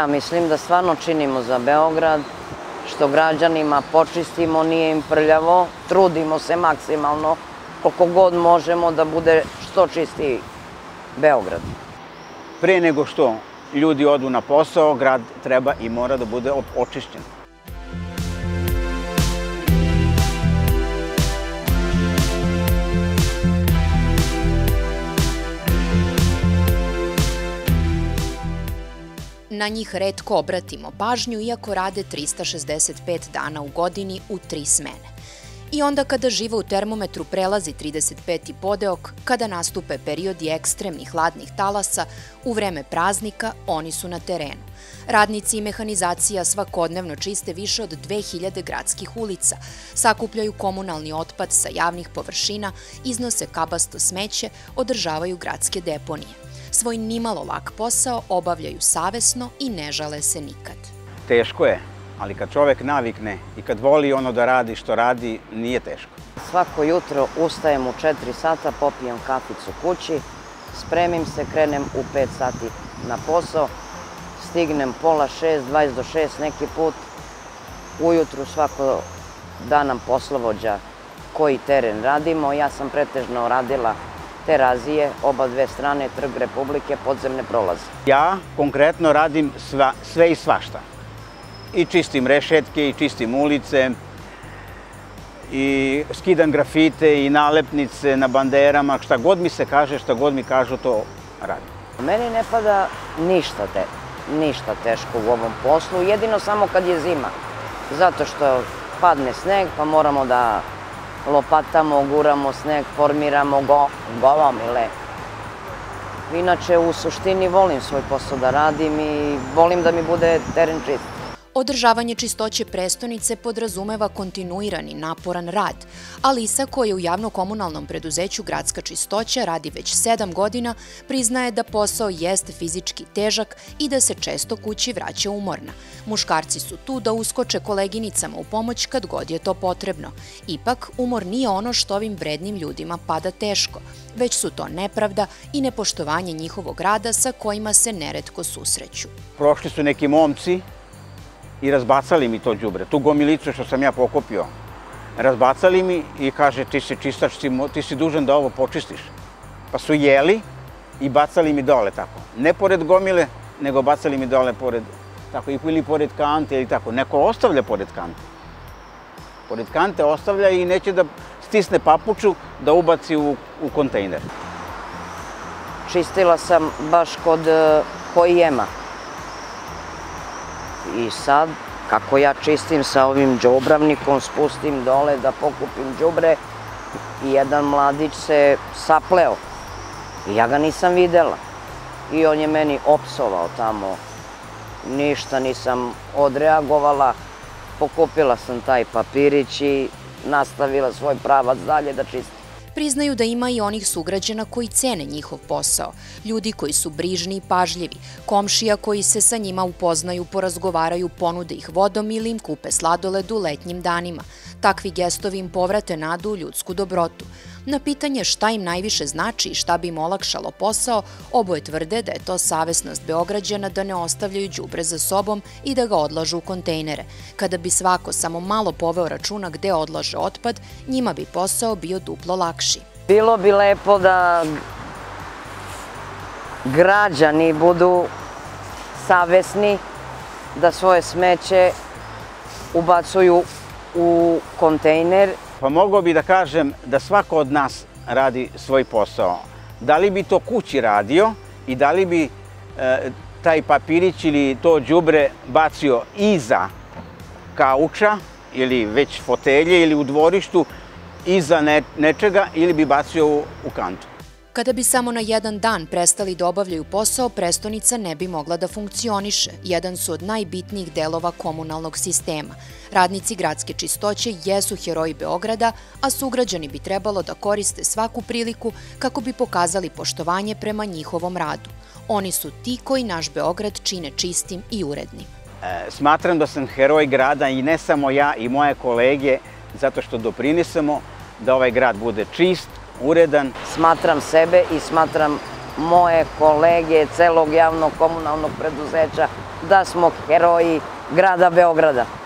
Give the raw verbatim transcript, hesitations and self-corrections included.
ja mislim da stvarno činimo za Beograd, što građanima počistimo, nije im prljavo, trudimo se maksimalno koliko god možemo da bude što čistiji Beograd. Pre nego što ljudi odu na posao, grad treba i mora da bude očišćen. Na njih retko obratimo pažnju, iako rade trista šezdeset pet dana u godini u tri smene. I onda kada živa u termometru prelazi trideset peti podeok, kada nastupe periodi ekstremnih hladnih talasa, u vreme praznika oni su na terenu. Radnici i mehanizacija svakodnevno čiste više od dve hiljade gradskih ulica, sakupljaju komunalni otpad sa javnih površina, iznose kabasto smeće, održavaju gradske deponije. Svoj nimalo lak posao obavljaju savesno i ne žale se nikad. Teško je, ali kad čovek navikne i kad voli ono da radi što radi, nije teško. Svako jutro ustajem u četiri sata, popijem kaficu kući, spremim se, krenem u pet sati na posao, stignem pola šest, dvadeset do šest neki put. Ujutru svako dan nam poslovođa koji teren radimo. Ja sam pretežno radila Terazije, oba dve strane, Trg Republike, podzemne prolaze. Ja konkretno radim sve i svašta. I čistim rešetke, i čistim ulice, i skidam grafite, i nalepnice na banderama, šta god mi se kaže, šta god mi kažu, to radim. Meni ne pada ništa, te, ništa teško u ovom poslu, jedino samo kad je zima. Zato što padne sneg, pa moramo da lopatamo, guramo sneg, formiramo go, golomile. Inače, u suštini volim svoj posao da radim i volim da mi bude teren čist. Održavanje čistoće prestonice podrazumeva kontinuirani, naporan rad, a Lisa, koja u javno-komunalnom preduzeću Gradska čistoća radi već sedam godina, priznaje da posao jeste fizički težak i da se često kući vraća umorna. Muškarci su tu da uskoče koleginicama u pomoć kad god je to potrebno. Ipak, umor nije ono što ovim vrednim ljudima pada teško, već su to nepravda i nepoštovanje njihovog rada sa kojima se neretko susreću. Prošli su neki momci i razbacali mi to đubre, tu gomilicu što sam ja pokupio. Razbacali mi i kaže, ti si čistač, ti si dužan da ovo počistiš. Pa su jeli i bacali mi dole tako. Ne pored gomile, nego bacali mi dole pored, tako, ili pored kante ili tako. Neko ostavlja pored kante. Pored kante ostavlja i neće da stisne papuču da ubaci u, u kontejner. Čistila sam baš kod Hojema. I sad, kako ja čistim sa ovim đubravnikom, spustim dole da pokupim đubre i jedan mladić se sapleo. I ja ga nisam videla. I on je meni opsovao tamo. Ništa nisam odreagovala. Pokupila sam taj papirić i nastavila svoj pravac dalje da čistim. Priznaju da ima i onih sugrađana koji cene njihov posao, ljudi koji su brižni i pažljivi, komšija koji se sa njima upoznaju, porazgovaraju, ponude ih vodom ili im kupe sladoled u letnjim danima. Takvi gestovi im povrate nadu u ljudsku dobrotu. Na pitanje šta im najviše znači i šta bi im olakšalo posao, oboje tvrde da je to savesnost Beograđana da ne ostavljaju đubre za sobom i da ga odlažu u kontejnere. Kada bi svako samo malo poveo računa gde odlaže otpad, njima bi posao bio duplo lakši. Bilo bi lepo da građani budu savesni, da svoje smeće ubacuju u kontejner. Pa mogao bi da kažem da svako od nas radi svoj posao. Da li bi to kući radio i da li bi e, taj papirić ili to đubre bacio iza kauča ili već fotelje ili u dvorištu iza ne, nečega ili bi bacio u, u kantu. Kada bi samo na jedan dan prestali da obavljaju posao, prestonica ne bi mogla da funkcioniše. Jedan su od najbitnijih delova komunalnog sistema. Radnici Gradske čistoće jesu heroji Beograda, a sugrađani bi trebalo da koriste svaku priliku kako bi pokazali poštovanje prema njihovom radu. Oni su ti koji naš Beograd čine čistim i urednim. E, smatram da sam heroj grada i ne samo ja i moje kolege, zato što doprinesemo da ovaj grad bude čist, uredan. Smatram sebe i smatram moje kolege, celog javnog komunalnog preduzeća, da smo heroji grada Beograda.